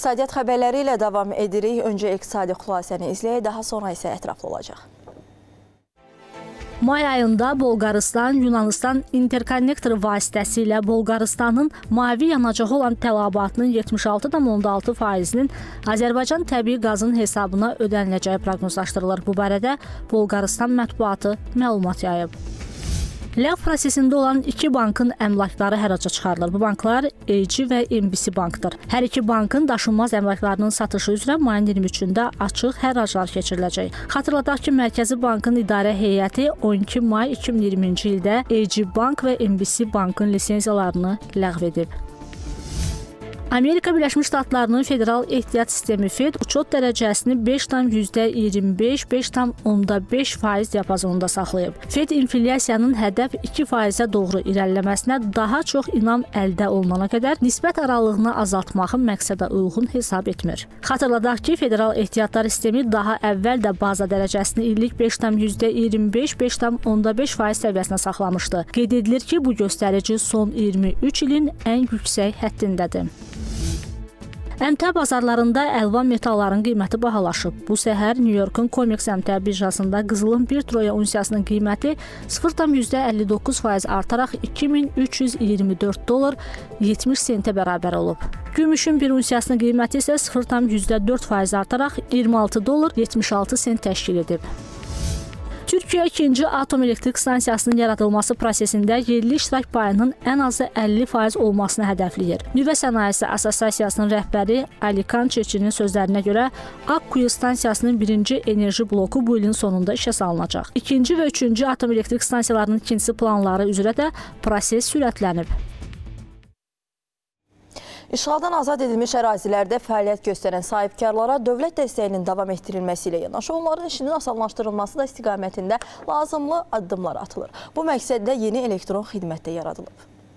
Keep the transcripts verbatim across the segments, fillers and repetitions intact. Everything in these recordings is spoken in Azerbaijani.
İqtisadiyyat xəbərləri ilə davam edirik. Öncə iqtisadi xülasəni izləyək, daha sonra isə ətraflı olacaq. May ayında Bolqarıstan, Yunanistan interkonnektoru vasitəsilə Bolqarıstanın mavi yanacağı olan tələbatının yetmiş altı nöqtə altı faizinin Azərbaycan təbii qazın hesabına ödəniləcəyi proqnozlaşdırılır. Bu barədə Bolqarıstan mətbuatı məlumat yayıb. Ləğv prosesində olan iki bankın əmlakları hərraca çıxarılır. Bu banklar A G və M B C bankdır. Hər iki bankın daşınmaz əmlaklarının satışı üzrə mayın iyirmi üçündə açıq hərraclar keçiriləcək. Xatırladaq ki, Mərkəzi Bankın İdarə Heyəti on iki may iki min iyirminci ildə A G Bank və M B C Bankın lisenziyalarını ləğv edib. Amerika Birləşmiş Ştatlarının Federal Ehtiyat Sistemi Fed uçot dərəcəsini beş nöqtə iyirmi beş - beş nöqtə beş faiz diapazonunda saxlayıb. Fed inflyasiyanın hədəf iki faizə doğru irəliləməsinə daha çox inam əldə olunana qədər nisbət aralığını azaltmağı məqsədə uyğun hesab etmir. Xatırladaq ki, Federal Ehtiyatlar Sistemi daha əvvəl də baza dərəcəsini illik beş nöqtə iyirmi beş - beş nöqtə beş faiz səviyyəsinə saxlamışdı. Qeyd edilir ki, bu göstərici son iyirmi üç ilin ən yüksək həddindədir. Əmtəə bazarlarında əlvan metalların qiyməti bahalaşıb. Bu səhər New Yorkun Comex əmtəə birjasında qızılın bir troya unsiyasının qiyməti sıfır nöqtə əlli doqquz faiz artaraq iki min üç yüz iyirmi dörd dollar yetmiş sentə bərabər olub. Gümüşün bir unsiyasının qiyməti isə sıfır nöqtə dörd faiz artaraq iyirmi altı dollar yetmiş altı sent təşkil edib. Türkiyə ikinci atom elektrik stansiyasının yaradılması prosesində yerli iştirak payının ən azı əlli faiz olmasını hədəfləyir. Nüvə Sənayesi Assosiasiyasının rəhbəri Alikan Çeçinin sözlərinə görə Akkuyu stansiyasının birinci enerji bloku bu ilin sonunda işə salınacaq. İkinci və üçüncü atom elektrik stansiyalarının ikincisi planları üzrə də proses sürətlənib. İşğaldan azad edilmiş ərazilərdə fəaliyyət göstərən sahibkarlara dövlət dəstəyinin davam etdirilməsi ilə yanaşı onların işinin asanlaşdırılması da istiqamətində lazımlı addımlar atılır. Bu məqsəddə yeni elektron xidmət də yaradılıb.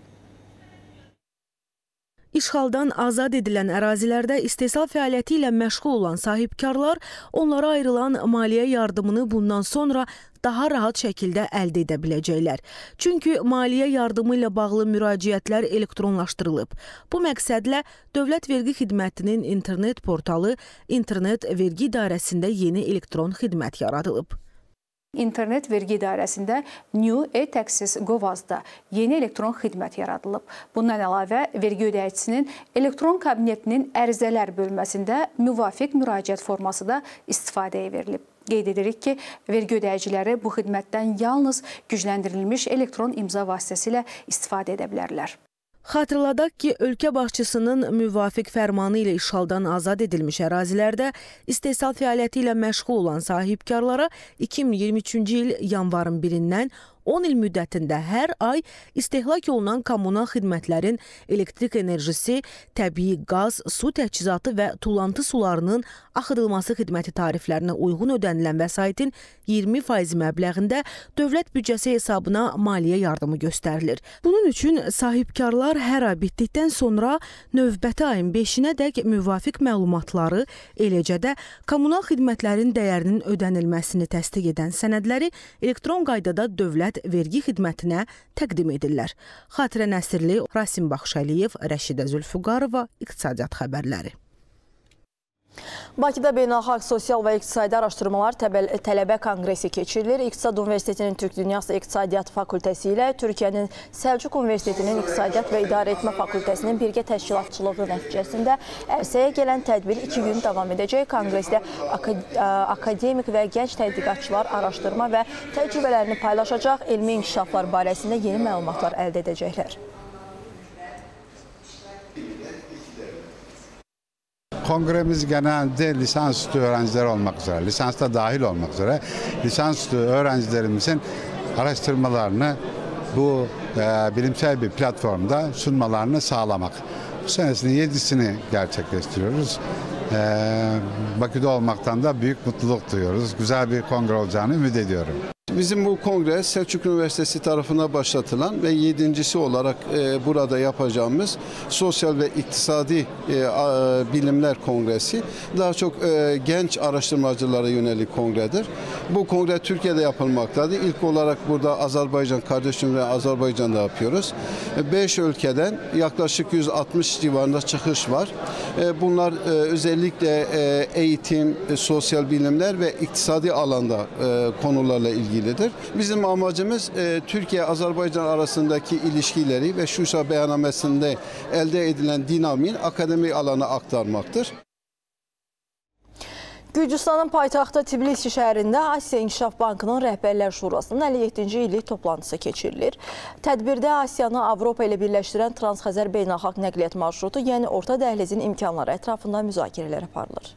İşğaldan azad edilən ərazilərdə istehsal fəaliyyəti ilə məşğul olan sahibkarlar onlara ayrılan maliyyə yardımını bundan sonra daha rahat şəkildə əldə edə biləcəklər. Çünki maliyyə yardımı ilə bağlı müraciətlər elektronlaşdırılıb. Bu məqsədlə Dövlət Vergi Xidmətinin internet portalı İnternet Vergi İdarəsində yeni elektron xidmət yaradılıb. İnternet Vergi İdarəsində New e-Taxes Govazda yeni elektron xidmət yaradılıb. Bundan əlavə, vergi ödəyicisinin elektron kabinetinin ərizələr bölməsində müvafiq müraciət forması da istifadəyə verilib. Qeyd edirik ki, vergi ödəyiciləri bu xidmətdən yalnız gücləndirilmiş elektron imza vasitəsilə istifadə edə bilərlər. Xatırladaq ki, ölkə başçısının müvafiq fərmanı ilə işğaldan azad edilmiş ərazilərdə istehsal fəaliyyəti ilə məşğul olan sahibkarlara iki min iyirmi üçüncü il yanvarın birindən on il müddətində hər ay istehlak olunan kommunal xidmətlərin elektrik enerjisi, təbii qaz, su təchizatı və tullantı sularının axıdılması xidməti tariflərinə uyğun ödənilən vəsaitin iyirmi faizi məbləğində dövlət büdcəsi hesabına maliyyə yardımı göstərilir. Bunun üçün sahibkarlar hər ay bitdikdən sonra növbəti ayın beşinədək müvafiq məlumatları, eləcə də kommunal xidmətlərin dəyərinin ödənilməsini təsdiq edən sənədləri elektron qaydada dövlət vergi xidmətinə təqdim edirlər. Xatirə Nəsirli, Rasim Baxşəliyev, Rəşidə Zülfüqarova, İqtisadiyyat xəbərləri. Bakıda Beynəlxalq Sosial və İqtisadi Araşdırmalar Tələbə Konqresi keçirilir. İqtisad Universitetinin Türk Dünyası İqtisadiyyat Fakültəsi ilə Türkiyənin Səlcuq Universitetinin İqtisadiyyat və İdarə Etmə Fakültəsinin birgə təşkilatçılığı nəticəsində ərsəyə gələn tədbir iki gün davam edəcək. Konqresdə akademik və gənc tədqiqatçılar araşdırma və təcrübələrini paylaşacaq, elmi inkişaflar barəsində yeni məlumatlar əldə edəcəklər. Kongremiz genelde lisansüstü öğrenciler olmak üzere, lisansta dahil olmak üzere lisansüstü öğrencilerimizin araştırmalarını bu e, bilimsel bir platformda sunmalarını sağlamak. Bu senesinin yedisini gerçekleştiriyoruz. E, Bakü'de olmaktan da büyük mutluluk duyuyoruz. Güzel bir kongre olacağını ümit ediyorum. Bizim bu kongre Selçuk Üniversitesi tarafından başlatılan ve yedincisi olarak e, burada yapacağımız sosyal ve iktisadi e, a, bilimler kongresi. Daha çok e, genç araştırmacılara yönelik kongredir. Bu kongre Türkiye'de yapılmaktadır. İlk olarak burada Azerbaycan, kardeş Cumhuriyet Azerbaycan'da yapıyoruz. beş ülkeden yaklaşık yüz altmış civarında çıkış var. Bunlar özellikle eğitim, sosyal bilimler ve iktisadi alanda konularla ilgilidir. Bizim amacımız Türkiye-Azerbaycan arasındaki ilişkileri ve Şuşa beyannamesinde elde edilen dinamiğin akademik alana aktarmaktır. Gürcüstanın paytaxtı Tbilisi şəhərində Asiya İnkişaf Bankının Rəhbərlər Şurasının əlli yeddinci illik toplantısı keçirilir. Tədbirdə Asiyanı Avropa ilə birləşdirən Transxəzər beynəlxalq nəqliyyat marşrutu, yəni Orta Dəhlizin imkanları ətrafında müzakirələr aparılır.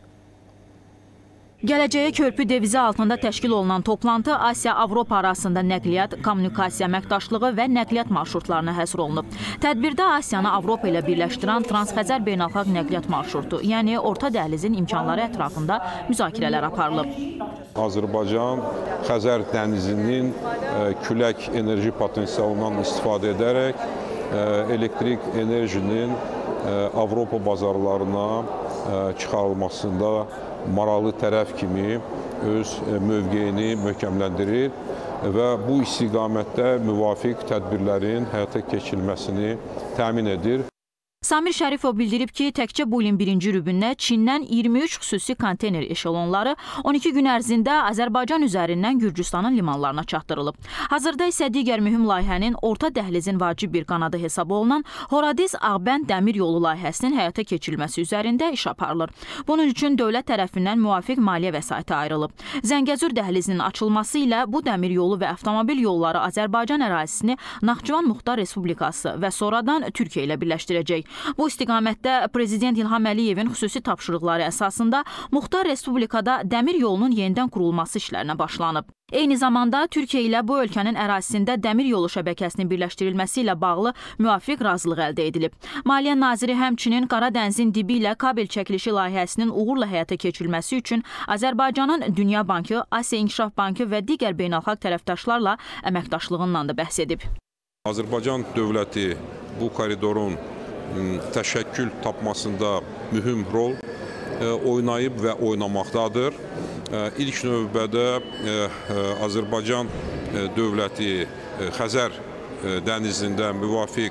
Gələcəyə körpü devizi altında təşkil olunan toplantı Asiya-Avropa arasında nəqliyyat, kommunikasiya əməkdaşlığı və nəqliyyat marşrutlarına həsr olunub. Tədbirdə Asiyanı Avropa ilə birləşdirən Transxəzər beynəlxalq nəqliyyat marşrutu, yəni Orta Dəhlizin imkanları ətrafında müzakirələr aparılıb. Azərbaycan Xəzər dənizinin külək enerji potensialından istifadə edərək elektrik enerjinin Avropa bazarlarına çıxarılmasında maraqlı tərəf kimi öz mövqeyini möhkəmləndirir və bu istiqamətdə müvafiq tədbirlərin həyata keçirilməsini təmin edir. Samir Şərifov bildirib ki, təkcə bu ilin birinci rübündə Çindən iyirmi üç xüsusi konteyner eşelonları on iki gün ərzində Azərbaycan üzərindən Gürcüstanın limanlarına çatdırılıb. Hazırda isə digər mühüm layihənin Orta Dəhlizin vacib bir qanadı hesabı olunan Horadiz-Ağbənd dəmir yolu layihəsinin həyata keçirilməsi üzərində iş aparılır. Bunun üçün dövlət tərəfindən müvafiq maliyyə vəsaiti ayrılıb. Zəngəzur dəhlizinin açılması ilə bu dəmir yolu və avtomobil yolları Azərbaycan ərazisini Naxçıvan Muxtar Respublikası və sonradan Türkiyə ilə birləşdirəcək. Bu istiqamətdə Prezident İlham Əliyevin xüsusi tapşırıqları əsasında Muxtar Respublikada dəmir yolunun yenidən qurulması işlərinə başlanıb. Eyni zamanda Türkiyə ilə bu ölkənin ərazisində dəmir yolu şəbəkəsinin birləşdirilməsi ilə bağlı müvafiq razılıq əldə edilib. Maliyyə naziri həmçinin Qara dənizin dibi ilə kabel çəkilişi layihəsinin uğurla həyata keçirilməsi üçün Azərbaycanın Dünya Bankı, Asiya İnkişaf Bankı və digər beynəlxalq tərəfdaşlarla əməkdaşlığından da bəhs edib. Azərbaycan dövləti bu koridorun təşəkkül tapmasında mühüm rol oynayıb və oynamaqdadır. İlk növbədə Azərbaycan dövləti Xəzər dənizində müvafiq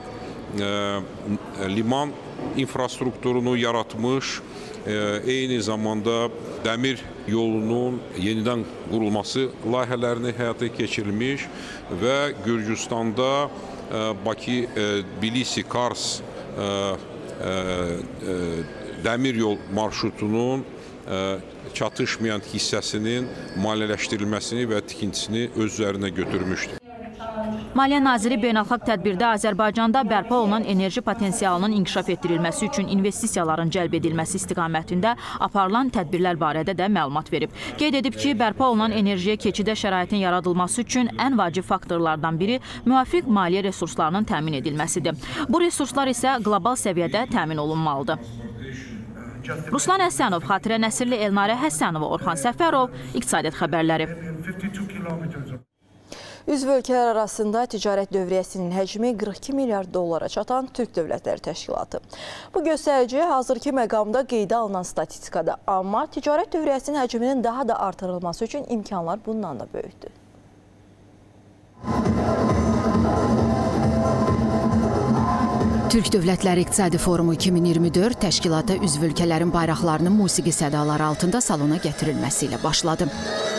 liman infrastrukturunu yaratmış, eyni zamanda dəmir yolunun yenidən qurulması layihələrini həyata keçirilmiş və Gürcüstanda Bakı, Tbilisi, Kars dəmir yol marşrutunun çatışmayan hissəsinin maliyyələşdirilməsini və tikintisini öz üzərinə götürmüşdür. Maliyyə naziri beynəlxalq tədbirdə Azərbaycanda bərpa olunan enerji potensialının inkişaf etdirilməsi üçün investisiyaların cəlb edilməsi istiqamətində aparılan tədbirlər barədə də məlumat verib. Qeyd edib ki, bərpa olunan enerjiyə keçidə şəraitin yaradılması üçün ən vacib faktorlardan biri müvafiq maliyyə resurslarının təmin edilməsidir. Bu resurslar isə qlobal səviyyədə təmin olunmalıdır. Ruslan Həsənov, Xatirə Nəsirli, Elnarə Həsənova, Orxan Səfərov, İqtisadiyyat xəbərləri. Üzv ölkələr arasında ticarət dövriyyəsinin həcmi qırx iki milyard dollara çatan Türk Dövlətləri Təşkilatı. Bu göstərici hazırki məqamda qeydə alınan statistikada, amma ticarət dövriyyəsinin həcminin daha da artırılması üçün imkanlar bundan da böyükdür. Türk Dövlətləri İqtisadi Forumu iki min iyirmi dörd təşkilata üzv ölkələrin bayraqlarının musiqi sədaları altında salona gətirilməsi ilə başladı.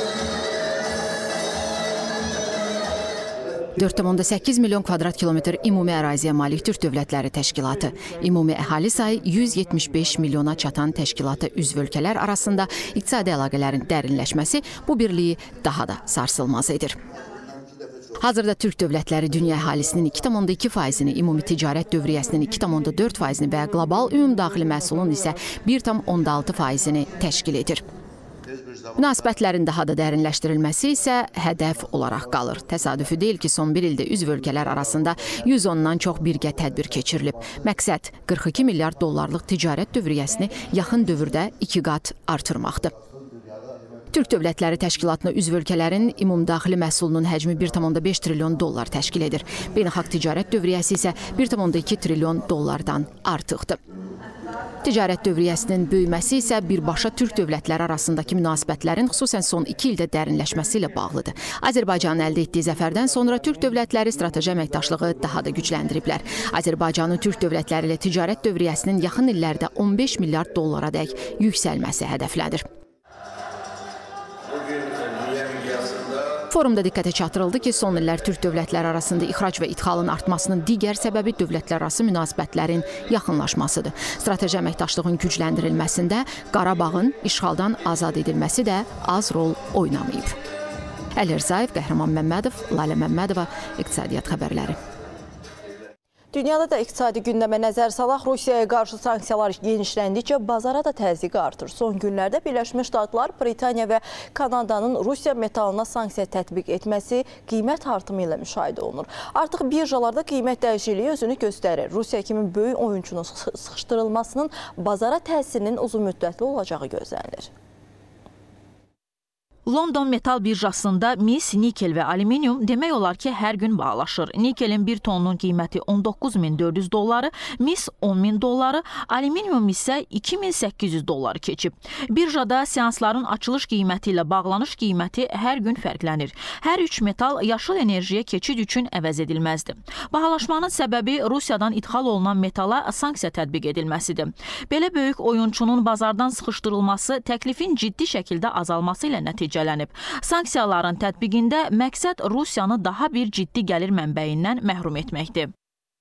dörd tam səkkiz milyon kvadrat kilometr ümumi əraziyə malik Türk Dövlətləri Təşkilatı. Ümumi əhali sayı yüz yetmiş beş milyona çatan təşkilata üzv ölkələr arasında iqtisadi əlaqələrin dərinləşməsi bu birliyi daha da sarsılmaz edir. Hazırda Türk dövlətləri dünya əhalisinin iki tam iki faizini, ümumi ticarət dövriyyəsinin iki tam dörd faizini və qlobal ümumdaxili məhsulun isə bir tam altı faizini təşkil edir. Münasibətlərin daha da dərinləşdirilməsi isə hədəf olaraq qalır. Təsadüfi deyil ki, son bir ildə üzv ölkələr arasında yüz ondan çox birgə tədbir keçirilib. Məqsəd qırx iki milyard dollarlıq ticarət dövriyyəsini yaxın dövrdə iki qat artırmaqdır. Türk Dövlətləri Təşkilatına üzv ölkələrin ümumdaxili məhsulunun həcmi bir tam beş trilyon dollar təşkil edir. Beynəlxalq ticarət dövriyyəsi isə bir tam iki trilyon dollardan artıqdır. Ticarət dövriyyəsinin böyüməsi isə birbaşa türk dövlətləri arasındakı münasibətlərin xüsusən son iki ildə dərinləşməsi ilə bağlıdır. Azərbaycanın əldə etdiyi zəfərdən sonra türk dövlətləri strateji əməkdaşlığı daha da gücləndiriblər. Azərbaycanın türk dövlətləri ilə ticarət dövriyyəsinin yaxın illərdə on beş milyard dollara dək yüksəlməsi hədəflənir. Forumda diqqətə çatdırıldı ki, son illər türk dövlətləri arasında ixrac və idxalın artmasının digər səbəbi dövlətlərarası münasibətlərin yaxınlaşmasıdır. Strateji əməkdaşlığın gücləndirilməsində Qarabağın işğaldan azad edilməsi də az rol oynamayıb. Əli Rzayev, Qəhrəman Məmmədov, Lalə Məmmədova, İqtisadiyyat xəbərləri. Dünyada da iqtisadi gündəmə nəzər salaq, Rusiyaya qarşı sanksiyalar genişləndikcə bazara da təzyiqi artır. Son günlərdə Birləşmiş Ştatlar, Britaniya və Kanadanın Rusiya metalına sanksiya tətbiq etməsi qiymət artımı ilə müşahidə olunur. Artıq birjalarda qiymət dəyişikliyi özünü göstərir. Rusiya kimi böyük oyuncunun sıxışdırılmasının bazara təsirinin uzunmüddətli olacağı gözlənilir. London metal birjasında mis, nikel və alüminium demək olar ki, hər gün bağlaşır. Nikelin bir tonunun qiyməti on doqquz min dörd yüz dolları, mis on min dolları, alüminium isə iki min səkkiz yüz dolları keçib. Birjada seansların açılış qiyməti ilə bağlanış qiyməti hər gün fərqlənir. Hər üç metal yaşıl enerjiyə keçid üçün əvəz edilməzdir. Bahalaşmanın səbəbi Rusiyadan idxal olunan metala sanksiya tətbiq edilməsidir. Belə böyük oyunçunun bazardan sıxışdırılması təklifin ciddi şəkildə azalması ilə nəticələnir. Sanksiyaların tətbiqində məqsəd Rusiyanı daha bir ciddi gəlir mənbəyindən məhrum etməkdir.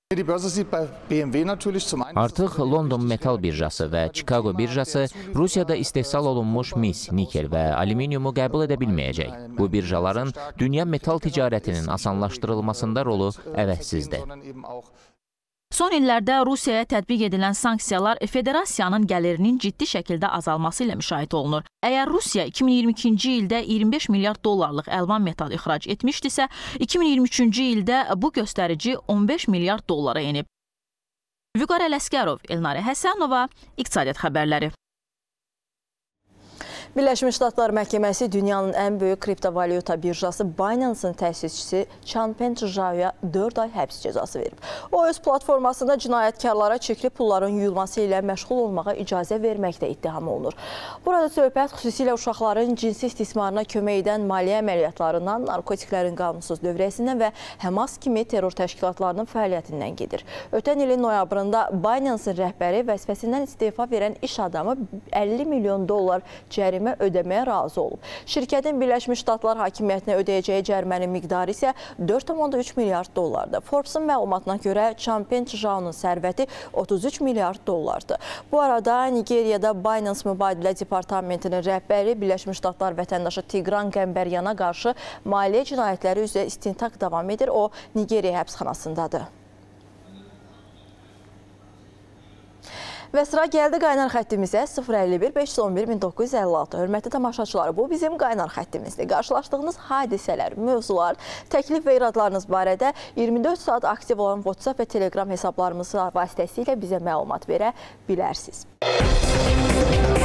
Artıq London metal birjası və Chicago birjası Rusiyada istehsal olunmuş mis, nikel və alüminiumu qəbul edə bilməyəcək. Bu birjaların dünya metal ticarətinin asanlaşdırılmasında rolu əvəzsizdir. Son illərdə Rusiyaya tətbiq edilən sanksiyalar federasiyanın gəlirinin ciddi şəkildə azalması ilə müşahidə olunur. Əgər Rusiya iki min iyirmi ikinci ildə iyirmi beş milyard dollarlıq əlvan metal ixrac etmişdisə, iki min iyirmi üçüncü ildə bu göstərici on beş milyard dollara enib. Vüqar Ələsgərov, Elnarə Həsənova, İqtisadiyyat xəbərləri. Birləşmiş Ştatlar Məhkəməsi dünyanın ən böyük kriptovalyuta birjası Binance-ın təsisçisi Changpeng Zhaoya dörd ay həbs cəzası verib. O, öz platformasında cinayətkarlara çirkli pulların yuyulması ilə məşğul olmağa icazə verməkdə ittiham olunur. Burada söhbət xüsusilə uşaqların cinsi istismarına kömək edən maliyyə əməliyyatlarından, narkotiklərin qanunsuz dövrəsindən və Həmas kimi terror təşkilatlarının fəaliyyətindən gedir. Ötən ilin noyabrında Binance-ın rəhbəri vəzifəsindən istefa verən iş adamı əlli milyon dollar cərimə ödəməyə razı olub. Şirkətin Birləşmiş Ştatlar hakimiyyətinə ödəyəcəyi cərimənin miqdarı isə dörd nöqtə üç milyard dollardır. Forbes-un məlumatına görə Changpeng Zhao'nun sərvəti otuz üç milyard dollardır. Bu arada Nigeriyada Binance Mübadilə Departamentinin rəhbəri Birləşmiş Ştatlar vətəndaşı Tigran Qəmbəryana qarşı maliyyə cinayətləri üzrə istintaq davam edir. O, Nigeriya həbsxanasındadır. Və sıra gəldi qaynar xəttimizə sıfır əlli bir beş yüz on bir min doqquz yüz əlli altı. Hörmətli tamaşaçılar, bu bizim qaynar xəttimizdir. Qarşılaşdığınız hadisələr, mövzular, təklif və iradlarınız barədə iyirmi dörd saat aktiv olan WhatsApp və Telegram hesablarımız vasitəsilə bizə məlumat verə bilərsiniz.